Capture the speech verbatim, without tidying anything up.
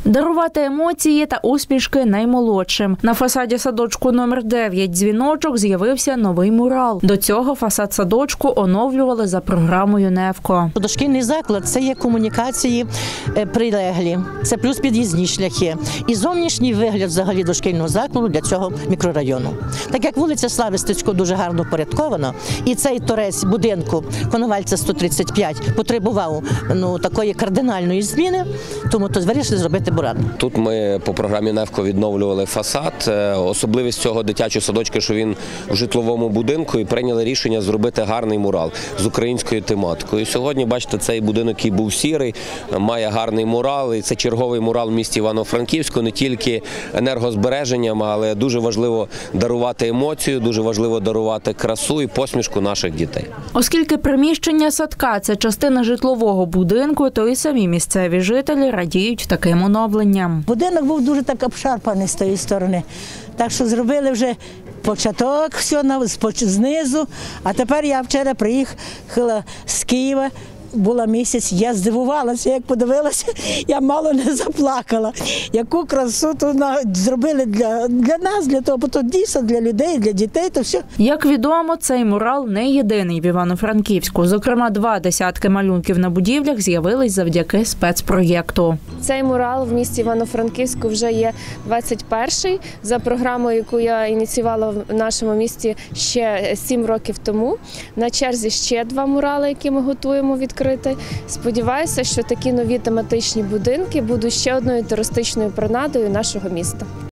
Дарувати емоції та усмішки наймолодшим. На фасаді садочку номер дев'ять «Дзвіночок» з'явився новий мурал. До цього фасад садочку оновлювали за програмою «Невко». Дошкільний заклад – це є комунікації прилеглі, це плюс під'їзні шляхи. І зовнішній вигляд взагалі дошкільного закладу для цього мікрорайону. Так як вулиця Слави Стецького дуже гарно впорядкована, і цей торець будинку Коновальця сто тридцять п'ять потребував ну, такої кардинальної зміни, тому то вирішили зробити буран. Тут ми по програмі «Невко» відновлювали фасад. Особливість цього дитячого садочка, що він в житловому будинку, і прийняли рішення зробити гарний мурал з українською тематикою. Сьогодні, бачите, цей будинок, який був сірий, має гарний мурал. І це черговий мурал в місті Івано-Франківську, не тільки енергозбереженням, але дуже важливо дарувати емоцію, дуже важливо дарувати красу і посмішку наших дітей. Оскільки приміщення садка – це частина житлового будинку, то і самі місцеві жителі радіють таким оновленням. Будинок був дуже так обшарпаний з тієї сторони, так що зробили вже початок, все знизу, а тепер я вчора приїхала з Києва, була місяць, я здивувалася, як подивилася, я мало не заплакала. Яку красу тут зробили для, для нас, для того, бо тут дійсно для людей, для дітей, то все. Як відомо, цей мурал не єдиний в Івано-Франківську. Зокрема, два десятки малюнків на будівлях з'явились завдяки спецпроєкту. Цей мурал в місті Івано-Франківську вже є двадцять перший за програмою, яку я ініціювала в нашому місті ще сім років тому. На черзі ще два мурали, які ми готуємо відкрити. Сподіваюся, що такі нові тематичні будинки будуть ще одною туристичною принадою нашого міста.